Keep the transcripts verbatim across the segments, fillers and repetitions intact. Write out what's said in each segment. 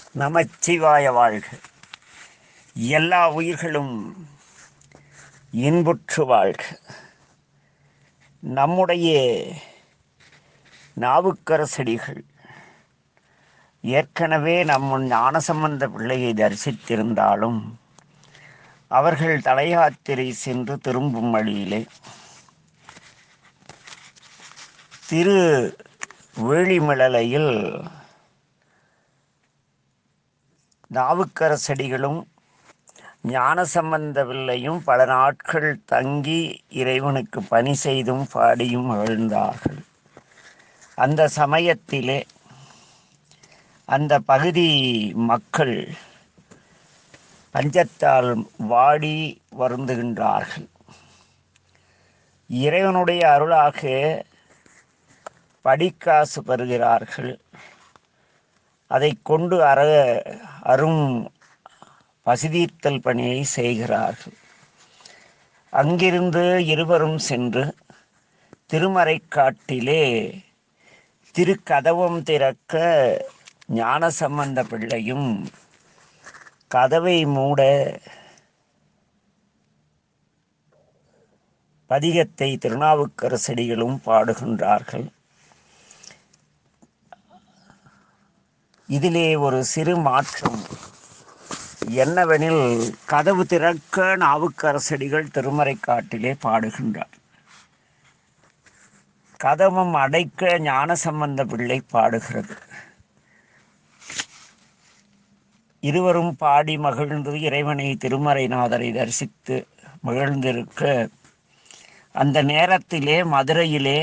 நமச்சிவாய வாழ்க. எல்லா உயிர்களும் இன்புற்று வாழ்க. நம்முடைய நாவுக்கரசடிகள் ஏற்கனவே நம் ஞானசம்பந்த பிள்ளையை தரிசித்திருந்தாலும் அவர்கள் தலையாத்திரை சென்று திரும்பும் வழியிலே திரு வேளிமிழலையில் நாவுக்கரசடிகளும் ஞானசம்பந்த பிள்ளையும் பல நாட்கள் தங்கி இறைவனுக்கு பணி செய்தும் பாடியும் மகிழ்ந்தார்கள். அந்த சமயத்திலே அந்த பகுதி மக்கள் பஞ்சத்தால் வாடி வருந்துகின்றார்கள். இறைவனுடைய அருளாக படிக்காசு பெறுகிறார்கள். அதை கொண்டு அற அரும் பசிதீர்த்தல் பணியை செய்கிறார்கள். அங்கிருந்து இருவரும் சென்று திருமறைக்காட்டிலே திருக்கதவம் திறக்க ஞானசம்பந்த பிள்ளையும் கதவை மூட பதிகத்தை திருநாவுக்கரசடிகளும் பாடுகின்றார்கள். இதிலே ஒரு சிறு மாற்றம் என்னவெனில், கதவு திறக்க நாவுக்கரசடிகள் திருமறைக்காட்டிலே பாடுகின்றார். கதவம் அடைக்க ஞானசம்பந்த பிள்ளை பாடுகிறது. இருவரும் பாடி மகிழ்ந்து இறைவனை திருமறைநாதரை தரிசித்து மகிழ்ந்திருக்க, அந்த நேரத்திலே மதுரையிலே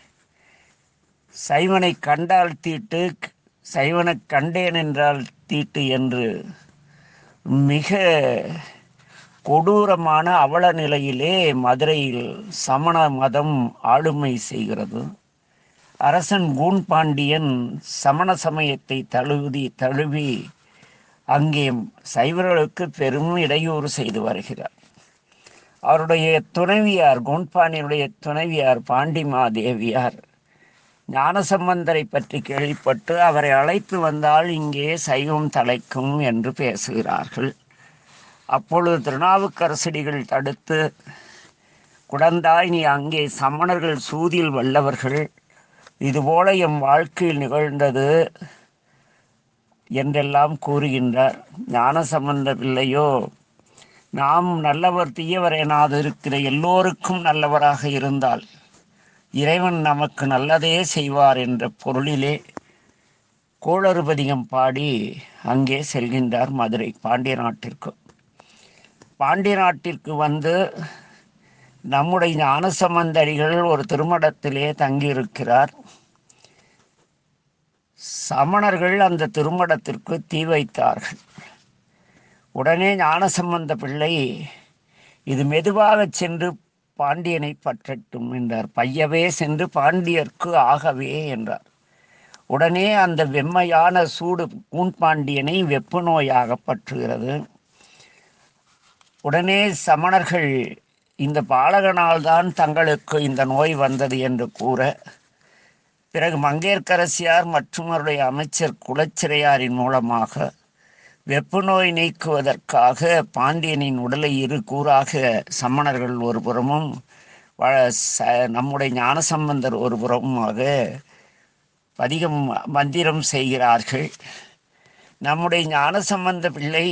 சைவனை கண்டால் தீட்டு, சைவனை கண்டேன் என்றால் தீட்டு என்று மிக கொடூரமான அவல நிலையிலே மதுரையில் சமண மதம் ஆளுமை செய்கிறது. அரசன் கூன் பாண்டியன் சமண சமயத்தை தழுவி தழுவி அங்கே சைவர்களுக்கு பெரும் இடையூறு செய்து வருகிறார். அவருடைய துணைவியார், கூன்பாண்டியனுடைய துணைவியார் பாண்டிமாதேவியார் ஞானசம்பந்தரை பற்றி கேள்விப்பட்டு அவரை அழைத்து வந்தால் இங்கே சைவம் தலைக்கும் என்று பேசுகிறார்கள். அப்பொழுது திருநாவுக்கரசடிகள் தடுத்து, குழந்தாய், நீ அங்கே சமணர்கள் சூதில் வல்லவர்கள், இதுபோல எம் வாழ்க்கையில் நிகழ்ந்தது என்றெல்லாம் கூறுகின்றார். ஞானசம்பந்த பிள்ளையோ, நாம் நல்லவர் தீயவர் எனாது இருக்கிற எல்லோருக்கும் நல்லவராக இருந்தால் இறைவன் நமக்கு நல்லதே செய்வார் என்ற பொருளிலே கோளறுபதிகம் பாடி அங்கே செல்கின்றார் மதுரை பாண்டிய நாட்டிற்கு. பாண்டிய நாட்டிற்கு வந்து நம்முடைய ஞானசம்பந்தடிகள் ஒரு திருமடத்திலே தங்கியிருக்கிறார். சமணர்கள் அந்த திருமடத்திற்கு தீ வைத்தார்கள். உடனே ஞானசம்பந்த பிள்ளை, இது மெதுவாக சென்று பாண்டியனை பற்றட்டும் என்றார். பையவே சென்று பாண்டியர்க்கு ஆகவே என்றார். உடனே அந்த வெம்மையான சூடு கூன்பாண்டியனை வெப்பு நோயாக பற்றுகிறது. உடனே சமணர்கள் இந்த பாலகனால்தான் தங்களுக்கு இந்த நோய் வந்தது என்று கூற, பிறகு மங்கையர்க்கரசியார் மற்றும் அவருடைய அமைச்சர் குலச்சிறையாரின் மூலமாக வெப்பு நோய் நீக்குவதற்காக பாண்டியனின் உடலை இரு கூறாக சமணர்கள் ஒரு புறமும் நம்முடைய ஞானசம்பந்தர் ஒரு புறமுமாக பதிகம் மந்திரம் செய்கிறார்கள். நம்முடைய ஞானசம்பந்த பிள்ளை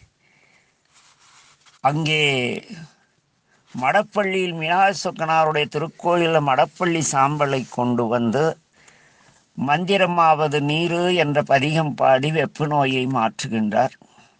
அங்கே மடப்பள்ளியில் மீனாட்சி சொக்கனாருடைய திருக்கோயிலில் மடப்பள்ளி சாம்பலை கொண்டு வந்து மந்திரமாவது நீரு என்ற பதிகம் பாடி வெப்பு நோயை மாற்றுகின்றார்.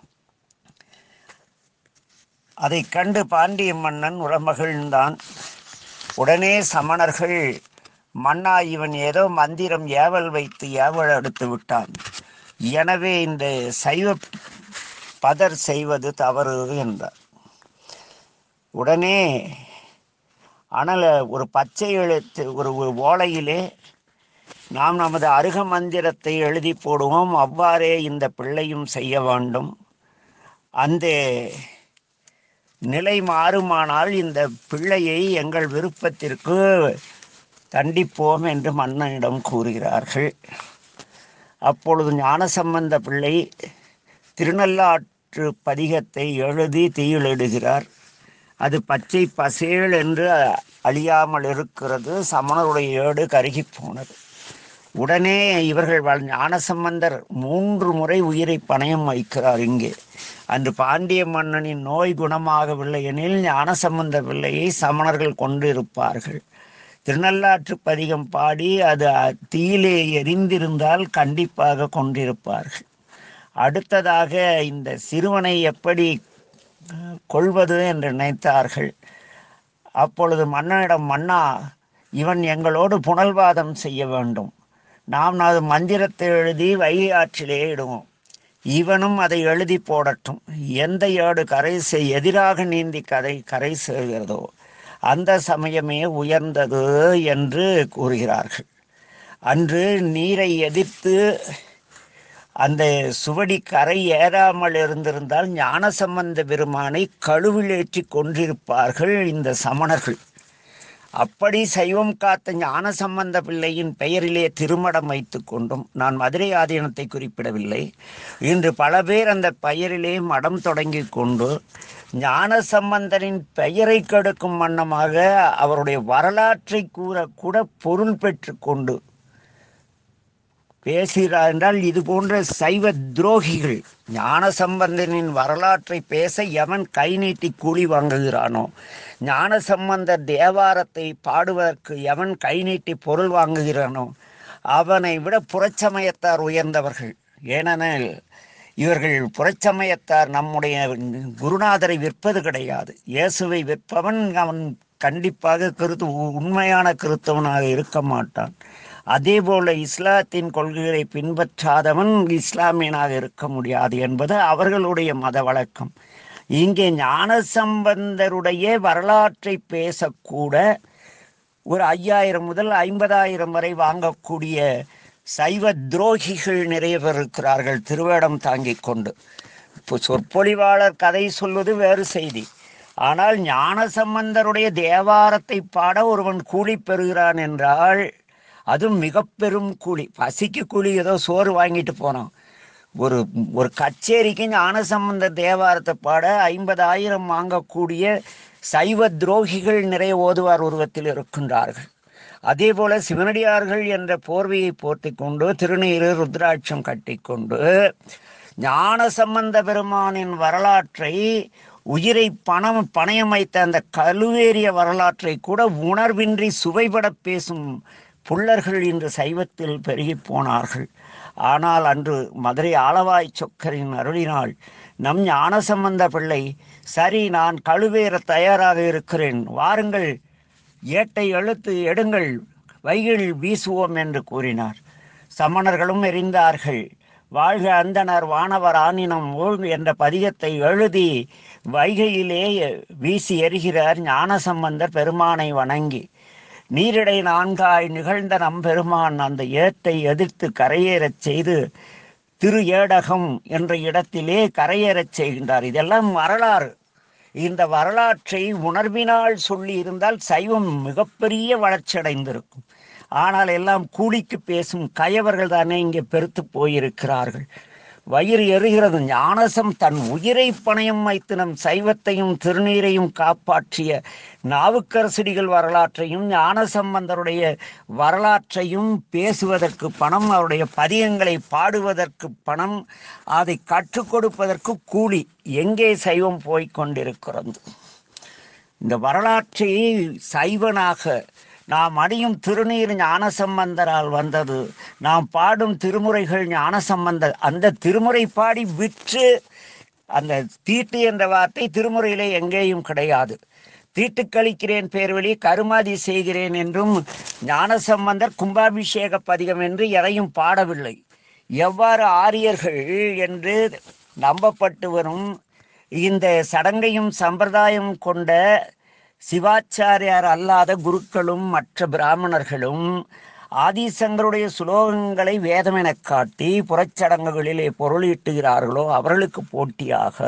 அதை கண்டு பாண்டிய மன்னன் உரமகிழ்ந்தான். உடனே சமணர்கள், மன்னா, இவன் ஏதோ மந்திரம் ஏவல் வைத்து ஏவல் எடுத்து விட்டான், எனவே இந்த சைவ பதர் செய்வது தவறு என்றார். உடனே அனல ஒரு பச்சை எழுத்து ஒரு ஓலையிலே நாம் நமது அருக மந்திரத்தை எழுதி போடுவோம், அவ்வாறே இந்த பிள்ளையும் செய்ய வேண்டும், அந்த நிலை மாறுமானால் இந்த பிள்ளையை எங்கள் விருப்பத்திற்கு தண்டிப்போம் என்று மன்னனிடம் கூறுகிறார்கள். அப்பொழுது ஞானசம்பந்த பிள்ளை திருநள்ளாற்று பதிகத்தை எழுதி தீயிலிடுகிறார். அது பச்சை பசேல் என்று அழியாமல் இருக்கிறது. சமணருடைய ஏடு கருகி போனது. உடனே இவர்கள் ஞானசம்பந்தர் மூன்று முறை உயிரை பணயம் வைக்கிறார். இங்கே அன்று பாண்டிய மன்னனின் நோய் குணமாகவில்லை எனில் ஞானசம்பந்த பிள்ளையை சமணர்கள் கொண்டிருப்பார்கள். திருநள்ளாற்று பதிகம் பாடி அது தீயிலே எரிந்திருந்தால் கண்டிப்பாக கொண்டிருப்பார்கள். அடுத்ததாக இந்த சிறுவனை எப்படி கொள்வது என்று நினைத்தார்கள். அப்பொழுது மன்னனிடம், மன்னா, இவன் எங்களோடு புனல்வாதம் செய்ய வேண்டும். நாம் அது மந்திரத்தை எழுதி வைகை ஆற்றிலே இடுவோம். இவனும் அதை எழுதி போடட்டும். எந்த ஏடு கரை செய் எதிராக நீந்தி கரை கரை செல்கிறதோ அந்த சமயமே உயர்ந்தது என்று கூறுகிறார்கள். அன்று நீரை எதிர்த்து அந்த சுவடி கரை ஏறாமல் இருந்திருந்தால் ஞானசம்பந்த பெருமானை கழுவிலேற்றி கொன்றிருப்பார்கள் இந்த சமணர்கள். அப்படி சைவம் காத்த ஞானசம்பந்த பிள்ளையின் பெயரிலே திருமடம் வைத்து கொண்டும், நான் மதுரை ஆதீனத்தை குறிப்பிடவில்லை, இன்று பல பேர் அந்த பெயரிலே மடம் தொடங்கி கொண்டு ஞானசம்பந்தரின் பெயரை கெடுக்கும் வண்ணமாக அவருடைய வரலாற்றை கூற கூட பொருள் பெற்று கொண்டு பேசுகிறார் என்றால் இது போன்ற சைவ துரோகிகள். ஞானசம்பந்தனின் வரலாற்றை பேச எவன் கை நீட்டி கூலி வாங்குகிறானோ, ஞானசம்பந்தர் தேவாரத்தை பாடுவதற்கு எவன் கை நீட்டி பொருள் வாங்குகிறானோ அவனை விட புறச்சமயத்தார் உயர்ந்தவர்கள். ஏனெனில் இவர்கள் புறச்சமயத்தார் நம்முடைய குருநாதரை விற்பது கிடையாது. இயேசுவை விற்பவன் அவன் கண்டிப்பாக கிறித்து உண்மையான கிறித்தவனாக இருக்க மாட்டான். அதே போல இஸ்லாத்தின் கொள்கைகளை பின்பற்றாதவன் இஸ்லாமியனாக இருக்க முடியாது என்பது அவர்களுடைய மத வழக்கம். இங்கே ஞானசம்பந்தருடைய வரலாற்றை பேசக்கூட ஒரு ஐயாயிரம் முதல் ஐம்பதாயிரம் வரை வாங்கக்கூடிய சைவ துரோகிகள் நிறைய பேர் இருக்கிறார்கள், திருவேடம் தாங்கி கொண்டு. இப்போ சொற்பொழிவாளர் கதை சொல்வது வேறு செய்தி. ஆனால் ஞானசம்பந்தருடைய தேவாரத்தை பாட ஒருவன் கூலி பெறுகிறான் என்றால் அதுவும் மிக பெரும் கூலி. பசிக்கு கூலி ஏதோ சோறு வாங்கிட்டு போனோம். ஒரு ஒரு கச்சேரிக்கு ஞானசம்பந்த தேவாரத்தை பாட ஐம்பதாயிரம் வாங்கக்கூடிய சைவ துரோகிகள் நிறைய ஓதுவார் உருவத்தில் இருக்கின்றார்கள். அதே போல சிவனடியார்கள் என்ற போர்வையை போர்த்தி கொண்டு திருநீறு ருத்ராட்சம் கட்டி கொண்டு ஞானசம்பந்த பெருமானின் வரலாற்றை, உயிரை பணம் பணயம் வைத்த அந்த கழுவேறிய வரலாற்றை கூட உணர்வின்றி சுவைபட பேசும் புல்லர்கள் இன்று சைவத்தில் பெருகி போனார்கள். ஆனால் அன்று மதுரை ஆலவாய் சொக்கரின் அருளினால் நம் ஞானசம்பந்த பிள்ளை, சரி, நான் கழுவேற தயாராக இருக்கிறேன், வாருங்கள், ஏட்டை எழுத்து எடுங்கள், வைகில் வீசுவோம் என்று கூறினார். சமணர்களும் எறிந்தார்கள். வாழ்க அந்தனர் வானவர் ஆனினம் ஓல் என்ற பதிகத்தை எழுதி வைகையிலே வீசி எறிகிறார் ஞானசம்பந்தர் பெருமானை வணங்கி. நீரிடை நான்காய் நிகழ்ந்த நம்பெருமான் அந்த ஏட்டை எதிர்த்து கரையேறச் செய்து திரு ஏடகம் என்ற இடத்திலே கரையேறச் செய்கின்றார். இதெல்லாம் வரலாறு. இந்த வரலாற்றை உணர்வினால் சொல்லி இருந்தால் சைவம் மிகப்பெரிய வளர்ச்சி அடைந்திருக்கும். ஆனால் எல்லாம் கூலிக்கு பேசும் கயவர்கள் தானே இங்கே பெருத்து போயிருக்கிறார்கள். வயிறு எறுகிறது. ஞானசம் தன் உயிரை பணயம் வைத்து நம் சைவத்தையும் திருநீரையும் காப்பாற்றிய நாவுக்கரசடிகள் வரலாற்றையும் ஞானசம்பந்தருடைய வரலாற்றையும் பேசுவதற்கு பணம், அவருடைய பதியங்களை பாடுவதற்கு பணம், அதை கற்றுக் கொடுப்பதற்கு கூலி. எங்கே சைவம் போய்கொண்டிருக்கிறது? இந்த வரலாற்றை சைவனாக நாம் அணியும் திருநீர் ஞானசம்பந்தரால் வந்தது. நாம் பாடும் திருமுறைகள் ஞானசம்பந்தர். அந்த திருமுறை பாடி விற்று, அந்த தீட்டு என்ற வார்த்தை திருமுறையிலே எங்கேயும் கிடையாது. தீட்டு கழிக்கிறேன் பேர்வழி கருமாதி செய்கிறேன் என்றும் ஞானசம்பந்தர் கும்பாபிஷேக பதிகம் என்று எதையும் பாடவில்லை. எவ்வாறு ஆரியர்கள் என்று நம்பப்பட்டு வரும் இந்த சடங்கையும் சம்பிரதாயம் கொண்ட சிவாச்சாரியார் அல்லாத குருக்களும் மற்ற பிராமணர்களும் ஆதிசங்கருடைய சுலோகங்களை வேதமென காட்டி புறச்சடங்குகளிலே பொருளீட்டுகிறார்களோ அவர்களுக்கு போட்டியாக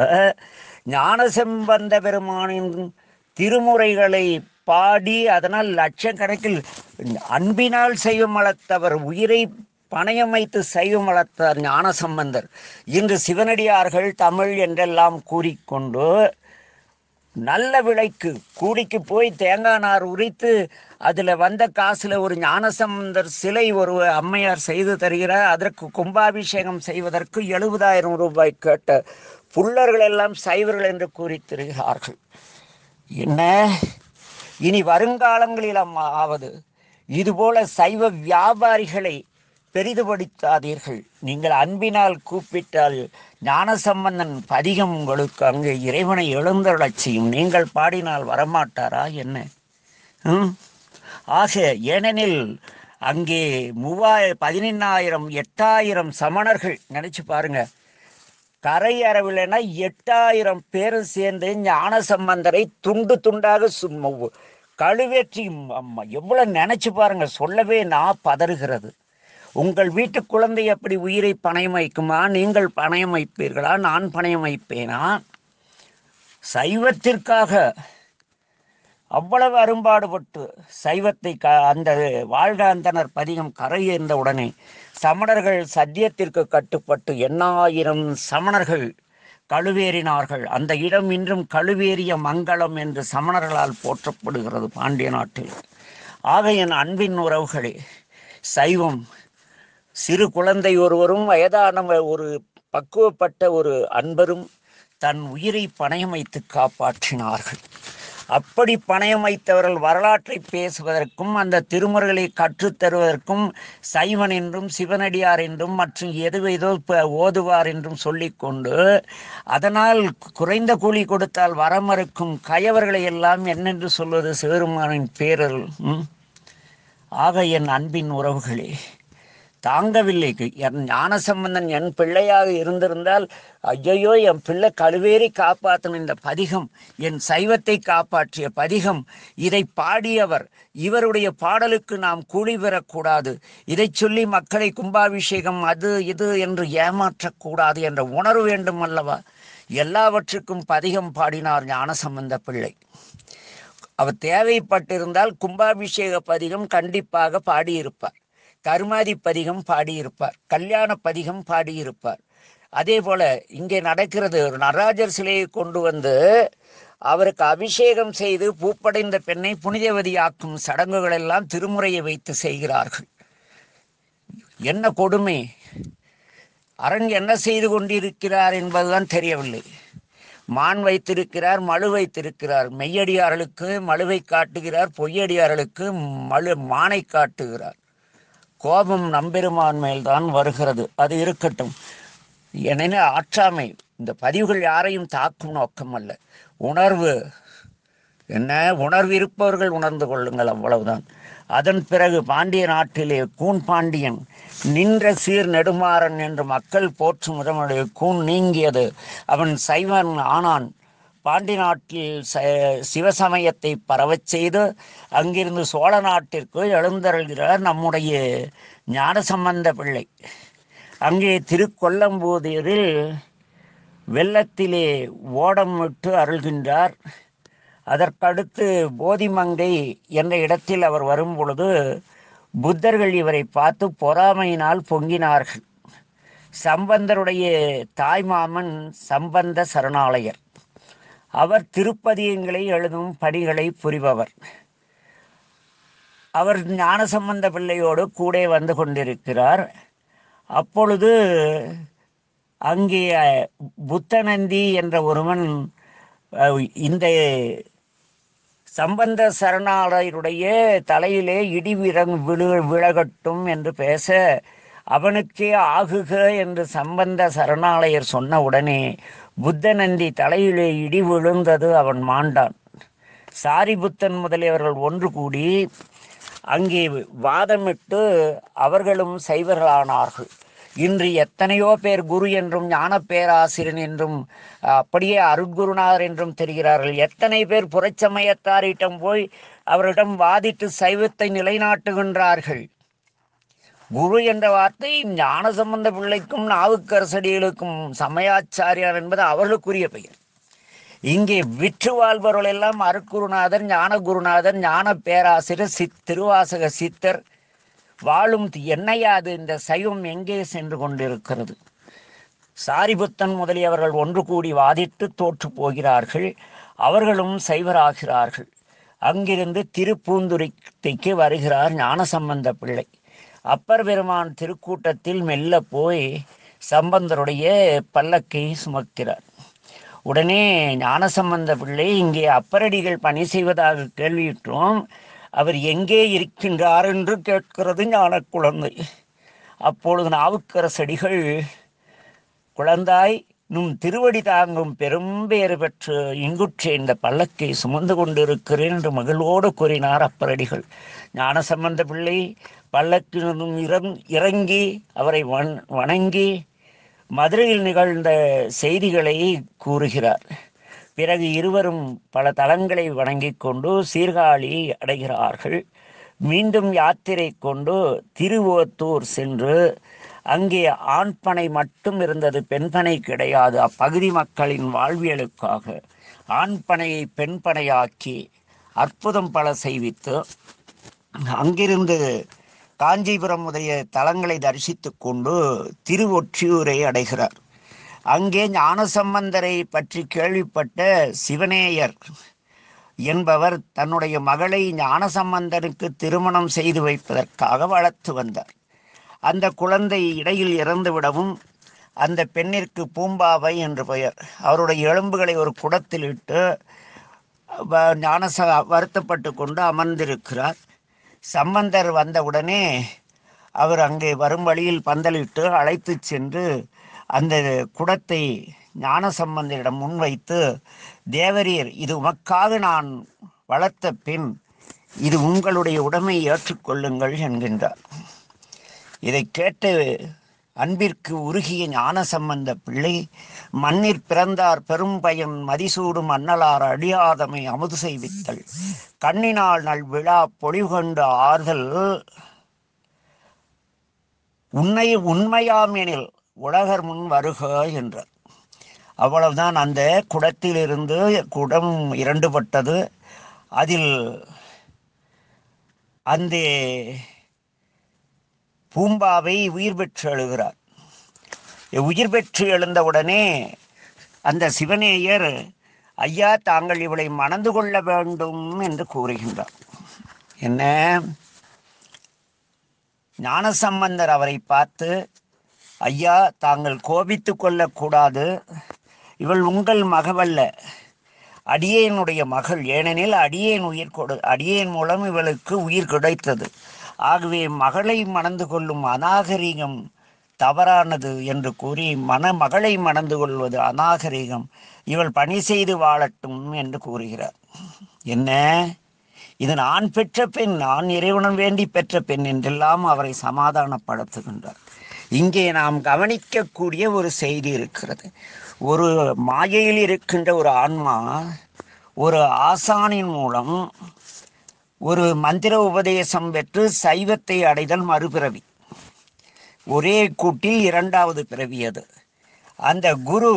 ஞானசம்பந்த பெருமானின் திருமுறைகளை பாடி அதனால் லட்சக்கணக்கில் அன்பினால் செய்யும் வளர்த்தவர் உயிரை பணயம் வைத்து சைவம் வளர்த்தார் ஞானசம்பந்தர். இன்று சிவனடியார்கள் தமிழ் என்றெல்லாம் கூறிக்கொண்டு நல்ல விலைக்கு கூலிக்கு போய் தேங்காய் நார் உரித்து அதில் வந்த காசில் ஒரு ஞானசம்பந்தர் சிலை ஒரு அம்மையார் செய்து தருகிறார். அதற்கு கும்பாபிஷேகம் செய்வதற்கு எழுபதாயிரம் ரூபாய் கேட்ட புல்லர்கள் எல்லாம் சைவர்கள் என்று கூறி தருகிறார்கள். என்ன இனி வருங்காலங்களில் ஆவது இதுபோல சைவ வியாபாரிகளை பெரிதுபடுத்தாதீர்கள். நீங்கள் அன்பினால் கூப்பிட்டால் ஞானசம்பந்தன் பதிகம் உங்களுக்கு அங்கே இறைவனை எழுந்தருளச் செய்யும். நீங்கள் பாடினால் வரமாட்டாரா என்ன? ஆக ஏனெனில் அங்கே மூவாயிரம் பதினெண்ணாயிரம் எட்டாயிரம் சமணர்கள் நினைச்சு பாருங்க. கரை அரவில்னா எட்டாயிரம் பேரும் சேர்ந்து ஞானசம்பந்தரை துண்டு துண்டாக சும்மா கழுவேற்றி எவ்வளவு நினைச்சு பாருங்க. சொல்லவே நான் பதறுகிறது. உங்கள் வீட்டு குழந்தை அப்படி உயிரை பணயம் வைக்குமா? நீங்கள் பணயம் வைப்பீர்களா? நான் பணயம் வைப்பேனா? சைவத்திற்காக அவ்வளவு அரும்பாடுபட்டு சைவத்தை க அந்த வாழ்காந்தனர் பதிகம் கரையேர்ந்த உடனே சமணர்கள் சத்தியத்திற்கு கட்டுப்பட்டு எண்ணாயிரம் சமணர்கள் கழுவேறினார்கள். அந்த இடம் இன்றும் கழுவேறிய மங்களம் என்று சமணர்களால் போற்றப்படுகிறது பாண்டிய நாட்டில். ஆக என் அன்பின் உறவுகளே, சைவம் சிறு குழந்தை ஒருவரும் வயதான ஒரு பக்குவப்பட்ட ஒரு அன்பரும் தன் உயிரை பணயம் வைத்து காப்பாற்றினார்கள். அப்படி பணயம் வைத்தவர்கள் வரலாற்றை பேசுவதற்கும் அந்த திருமுறைகளை கற்றுத்தருவதற்கும் சைவன் என்றும் சிவனடியார் என்றும் மற்றும் எது ஏதோ ஓதுவார் என்றும் சொல்லிக்கொண்டு அதனால் குறைந்த கூலி கொடுத்தால் வரமறுக்கும் கயவர்களை எல்லாம் என்னென்று சொல்வது சிவருமானின் பேரருள். ஆக என் அன்பின் உறவுகளே, தாங்கவில்லை. என் ஞானசம்பந்தன் என் பிள்ளையாக இருந்திருந்தால் ஐயோ என் பிள்ளை கழுவேறி காப்பாற்றின இந்த பதிகம் என் சைவத்தை காப்பாற்றிய பதிகம், இதை பாடியவர், இவருடைய பாடலுக்கு நாம் கூலி பெறக்கூடாது, இதை சொல்லி மக்களை கும்பாபிஷேகம் அது இது என்று ஏமாற்றக்கூடாது என்ற உணர்வு வேண்டும் அல்லவா? எல்லாவற்றுக்கும் பதிகம் பாடினார் ஞானசம்பந்த பிள்ளை. அவர் தேவைப்பட்டிருந்தால் கும்பாபிஷேக பதிகம் கண்டிப்பாக பாடியிருப்பார், கருமாதி பதிகம் பாடியிருப்பார், கல்யாண பதிகம் பாடியிருப்பார். அதே போல இங்கே நடக்கிறது, ஒரு நடராஜர் சிலையை கொண்டு வந்து அவருக்கு அபிஷேகம் செய்து பூப்படைந்த பெண்ணை புனிதவதியாக்கும் சடங்குகள் எல்லாம் திருமுறையை வைத்து செய்கிறார்கள். என்ன கொடுமை! அரண் என்ன செய்து கொண்டிருக்கிறார் என்பதுதான் தெரியவில்லை. மான் வைத்திருக்கிறார், மழு வைத்திருக்கிறார். மெய்யடியார்களுக்கு மழுவை காட்டுகிறார், பொய்யடியார்களுக்கு மழு மானை காட்டுகிறார். கோபம் நம்பெருமான் மேல்தான் வருகிறது. அது இருக்கட்டும். என ஆற்றாமை இந்த பதிவுகள் யாரையும் தாக்கும் நோக்கம் அல்ல. உணர்வு என்ன, உணர்வு இருப்பவர்கள் உணர்ந்து கொள்ளுங்கள், அவ்வளவுதான். அதன் பிறகு பாண்டிய நாட்டிலே கூன் பாண்டியன் நின்ற சீர் நெடுமாறன் என்று மக்கள் போற்றும் முதமுடைய கூன் நீங்கியது. அவன் சைவன் ஆனான். பாண்டி நாட்டில் ச சிவசமயத்தை பரவச் செய்து அங்கிருந்து சோழ நாட்டிற்கு எழுந்தருள்கிறார் நம்முடைய ஞானசம்பந்த பிள்ளை. அங்கே திருக்கொல்லம்பூதியில் வெள்ளத்திலே ஓடம் விட்டு அருள்கின்றார். அதற்கடுத்து போதிமங்கை என்ற இடத்தில் அவர் வரும் பொழுது புத்தர்கள் இவரை பார்த்து பொறாமையினால் பொங்கினார்கள். சம்பந்தருடைய தாய்மாமன் சம்பந்த சரணாலயர். அவர் திருப்பதியங்களை எழுதும் பணிகளை புரிபவர். அவர் ஞானசம்பந்த பிள்ளையோடு கூட வந்து கொண்டிருக்கிறார். அப்பொழுது அங்கே புத்தநந்தி என்ற ஒருவன் இந்த சம்பந்த சரணாலயருடைய தலையிலே இடி விறங் விழு விழகட்டும் என்று பேச அவனுக்கே ஆகுக என்று சம்பந்த சரணாலயர் சொன்ன உடனே புத்தநந்தி தலையிலே இடி விழுந்தது. அவன் மாண்டான். சாரிபுத்தன் முதலியவர்கள் ஒன்று கூடி அங்கே வாதமிட்டு அவர்களும் சைவர்களானார்கள். இன்று எத்தனையோ பேர் குரு என்றும் ஞான பேராசிரியன் என்றும் அப்படியே அருட்குருநாதர் என்றும் தெரிகிறார்கள். எத்தனை பேர் புறச்சமயத்தாரிடம் போய் அவரிடம் வாதிட்டு சைவத்தை நிலைநாட்டுகின்றார்கள். குரு என்ற வார்த்தை ஞானசம்பந்த பிள்ளைக்கும் நாவுக்கரசடிகளுக்கும் சமயாச்சாரியார் என்பது அவர்களுக்குரிய பெயர். இங்கே விற்று வாழ்பவர்கள் எல்லாம் அருட்குருநாதர், ஞான குருநாதர், ஞான பேராசிரியர், சித் திருவாசக சித்தர் வாழும் என்னையாது இந்த சைவம் எங்கே சென்று கொண்டிருக்கிறது? சாரிபுத்தன் முதலியவர்கள் ஒன்று கூடி வாதிட்டு தோற்று போகிறார்கள். அவர்களும் சைவராகிறார்கள். அங்கிருந்து திருப்பூந்துரைக்கு வருகிறார் ஞானசம்பந்த பிள்ளை. அப்பர் பெருமான் திருக்கூட்டத்தில் மெல்ல போய் சம்பந்தருடைய பல்லக்கை சுமக்கிறார். உடனே ஞானசம்பந்த பிள்ளை, இங்கே அப்பரடிகள் பணி செய்வதாக கேள்வியிட்டோம், அவர் எங்கே இருக்கின்றார் என்று கேட்கிறது ஞான குழந்தை. அப்பொழுது நாவுக்கரசடிகள், குழந்தாய், நும் திருவடி தாங்கும் பெரும்பேறு பெற்று இங்குற்றே இந்த பல்லக்கை சுமந்து கொண்டிருக்கிறேன் என்று மகிழ்வோடு கூறினார் அப்பரடிகள். ஞானசம்பந்த பிள்ளை பல்லக்கினும் இறங் இறங்கி அவரை வண் வணங்கி மதுரையில் நிகழ்ந்த செய்திகளை கூறுகிறார். பிறகு இருவரும் பல தலங்களை வணங்கி கொண்டு சீர்காழி அடைகிறார்கள். மீண்டும் யாத்திரை கொண்டு திருவோத்தூர் சென்று, அங்கே ஆண்பனை மட்டும் இருந்தது, பெண்பனை கிடையாது. அப்பகுதி மக்களின் வாழ்வியலுக்காக ஆண்பனையை பெண்பனையாக்கி அற்புதம் பல செய்வித்து அங்கிருந்து காஞ்சிபுரம் முதலிய தலங்களை தரிசித்து கொண்டு திருவொற்றியூரை அடைகிறார். அங்கே ஞானசம்பந்தரை பற்றி கேள்விப்பட்ட சிவனேயர் என்பவர் தன்னுடைய மகளை ஞானசம்பந்தனுக்கு திருமணம் செய்து வைப்பதற்காக வளர்த்து வந்தார். அந்த குழந்தை இடையில் இறந்துவிடவும் அந்த பெண்ணிற்கு பூம்பாவை என்று பெயர். அவருடைய எலும்புகளை ஒரு குடத்தில் இட்டு ஞானச வருத்தப்பட்டு கொண்டு அமர்ந்திருக்கிறார். சம்பந்தர் வந்தவுடனே அவர் அங்கே வரும் வழியில் பந்தலிட்டு அழைத்து சென்று அந்த குடத்தை ஞானசம்பந்தரிடம் முன்வைத்து, தேவரீர், இது உமக்காக நான் வளர்த்த பெண், இது உங்களுடைய உடைமை, ஏற்றுக்கொள்ளுங்கள் என்கின்றார். இதை கேட்டு அன்பிற்கு உருகிய ஞானசம்பந்த பிள்ளை, மண்ணிற் பிறந்தார் பெரும் பயன் மதிசூடும் அன்னலார் அடியாதமை அமுது செய்வித்தல், கண்ணினால் நல் விழா பொழிவுகண்டு ஆறுதல், உன்னை உண்மையாம் எனில் உலகர் முன் வருக என்றார். அவ்வளவுதான். அந்த குடத்திலிருந்து குடம் இரண்டுபட்டது. அதில் அந்த பூம்பாவை உயிர் பெற்று எழுகிறார். உயிர் பெற்று எழுந்தவுடனே அந்த சிவனேயர், ஐயா, தாங்கள் இவளை மணந்து கொள்ள வேண்டும் என்று கூறுகின்றார். என்ன? ஞானசம்பந்தர் அவரை பார்த்து, ஐயா, தாங்கள் கோபித்து கொள்ளக்கூடாது, இவள் உங்கள் மகவல்ல, அடியேனுடைய மகள். ஏனெனில் அடியேன் உயிர் கொடு அடியேன் மூலம் இவளுக்கு உயிர் கிடைத்தது. ஆகவே மகளை மணந்து கொள்ளும் அநாகரிகம் தவறானது என்று கூறி, மன மகளை மணந்து கொள்வது அநாகரிகம், இவள் பணி செய்து வாழட்டும் என்று கூறுகிறார். என்ன? இது நான் பெற்ற பெண், நான் இறைவனம் வேண்டி பெற்ற பெண் என்றெல்லாம் அவரை சமாதானப்படுத்துகின்றார். இங்கே நாம் கவனிக்கக்கூடிய ஒரு செய்தி இருக்கிறது. ஒரு மாயையில் இருக்கின்ற ஒரு ஆன்மா ஒரு ஆசானின் மூலம் ஒரு மந்திர உபதேசம் பெற்று சைவத்தை அடைதல் மறுபிறவி. ஒரே கூட்டில் இரண்டாவது பிறவி அது. அந்த குரு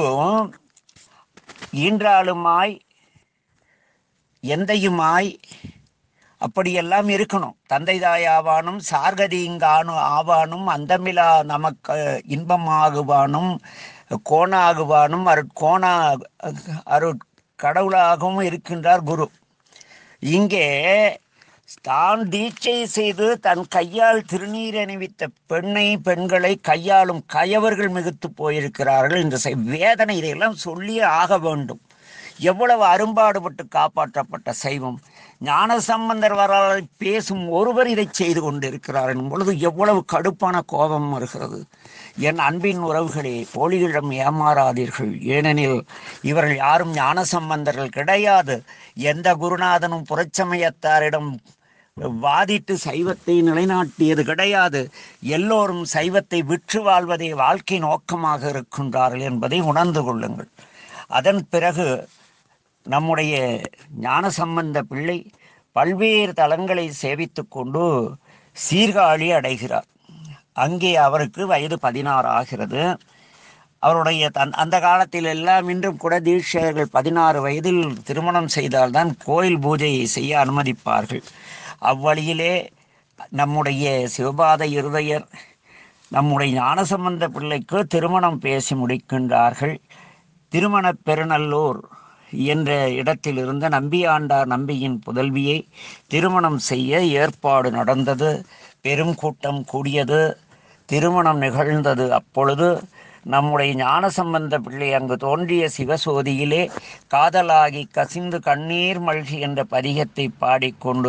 ஈன்றாளுமாய் எந்தையுமாய் அப்படியெல்லாம் இருக்கணும். தந்தை தாயாவானும் சார்கதீங்கானு ஆவானும் அந்தமிலா நமக்கு இன்பமாகுவானும் கோணாகுவானும் அருட்கோணா அருட்கடவுளாகவும் இருக்கின்றார் குரு. இங்கே தான் தீட்சை செய்து தன் கையால் திருநீர் அணிவித்த பெண்ணை பெண்களை கையாளும் கயவர்கள் மிகுத்து போயிருக்கிறார்கள். இந்த வேதனை இதையெல்லாம் சொல்லியே ஆக வேண்டும். எவ்வளவு அரும்பாடுபட்டு காப்பாற்றப்பட்ட சைவம். ஞானசம்பந்தர் வரலாறு பேசும் ஒருவர் இதை செய்து கொண்டிருக்கிறார் எனும் பொழுது எவ்வளவு கடுப்பான கோபம் வருகிறது. என் அன்பின் உறவுகளே, போலிகளிடம் ஏமாறாதீர்கள். ஏனெனில் இவர்கள் யாரும் ஞானசம்பந்தர்கள் கிடையாது. எந்த குருநாதனும் புறச்சமயத்தாரிடம் வாதிட்டு சைவத்தை நிலைநாட்டியது கிடையாது. எல்லோரும் சைவத்தை விற்று வாழ்வதே வாழ்க்கை நோக்கமாக இருக்கின்றார்கள் என்பதை உணர்ந்து கொள்ளுங்கள். அதன் பிறகு நம்முடைய ஞானசம்பந்த பிள்ளை பல்வேறு தலங்களை சேவித்து கொண்டு சீர்காழி அடைகிறார். அங்கே அவருக்கு வயது பதினாறு ஆகிறது. அவருடைய தன் அந்த காலத்தில் எல்லாம் இன்றும் கூட தீட்சையர்கள் பதினாறு வயதில் திருமணம் செய்தால்தான் கோயில் பூஜையை செய்ய அனுமதிப்பார்கள். அவ்வழியிலே நம்முடைய சிவபாத இருதயர் நம்முடைய ஞானசம்பந்த பிள்ளைக்கு திருமணம் பேசி முடிக்கின்றார்கள். திருமண பெருநல்லூர் என்ற இடத்தில் இருந்த நம்பியாண்டார் நம்பியின் புதல்வியை திருமணம் செய்ய ஏற்பாடு நடந்தது. பெரும் கூட்டம் கூடியது. திருமணம் நிகழ்ந்தது. அப்பொழுது நம்முடைய ஞானசம்பந்த பிள்ளை அங்கு தோன்றிய சிவசோதியிலே காதலாகி கசிந்து கண்ணீர் மல்கி என்ற பதிகத்தை பாடிக்கொண்டு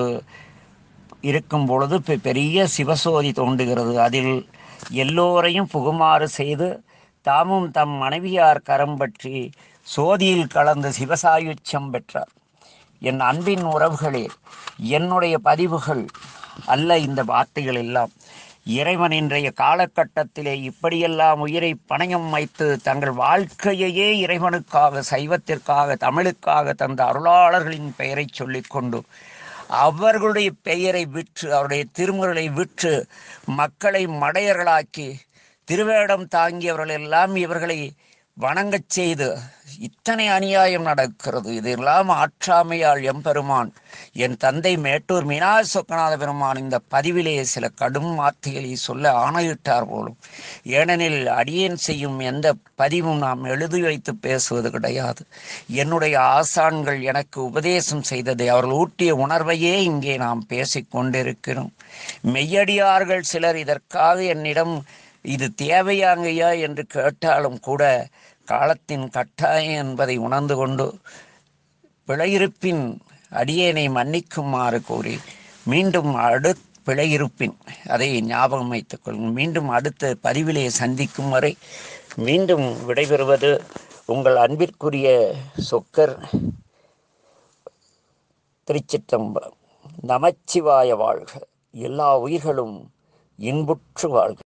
இருக்கும் பொழுது பெரிய சிவசோதி தோன்றுகிறது. அதில் எல்லோரையும் புகுமாறு செய்து தாமும் தம் மனைவியார் கரம் பற்றி சோதியில் கலந்து சிவசாயுச்சம் பெற்றார். என் அன்பின் உறவுகளே, என்னுடைய பதிவுகள் அல்ல இந்த வார்த்தைகள் எல்லாம். இறைவன் இன்றைய காலகட்டத்திலே இப்படியெல்லாம் உயிரை பணயம் வைத்து தங்கள் வாழ்க்கையையே இறைவனுக்காக, சைவத்திற்காக, தமிழுக்காக தந்த அருளாளர்களின் பெயரை சொல்லிக்கொண்டு அவர்களுடைய பெயரை விற்று, அவருடைய திருமுறைகளை விற்று மக்களை மடையர்களாக்கி திருவேடம் தாங்கியவர்கள் எல்லாம் இவர்களை வணங்கச் செய்து இத்தனை அநியாயம் நடக்கிறது. இதெல்லாம் ஆற்றாமையால் எம்பெருமான் என் தந்தை மேட்டூர் மீனாட்சி சொக்கநாத பெருமான் இந்த பதிவிலே சில கடும் வார்த்தைகளை சொல்ல ஆணையிட்டார் போலும். ஏனெனில் அடியேன் செய்யும் எந்த பதிவும் நாம் எழுதி வைத்து பேசுவது கிடையாது. என்னுடைய ஆசான்கள் எனக்கு உபதேசம் செய்ததை, அவர்கள் ஊட்டிய உணர்வையே இங்கே நாம் பேசிக்கொண்டிருக்கிறோம். மெய்யடியார்கள் சிலர் இதற்காக என்னிடம் இது தேவையாங்கய்யா என்று கேட்டாலும் கூட காலத்தின் கட்டாயம் என்பதை உணர்ந்து கொண்டு பிழையிருப்பின் அடியேனை மன்னிக்குமாறு கூறி மீண்டும் அடு பிழையிருப்பின் அதை ஞாபகம் வைத்துக் கொள்ளுங்கள். மீண்டும் அடுத்த பதிவிலே சந்திக்கும் வரை மீண்டும் விடைபெறுவது உங்கள் அன்பிற்குரிய சொக்கர். திருச்சிற்றம்பலம். நமச்சிவாய வாழ்க. எல்லா உயிர்களும் இன்புற்று வாழ்க.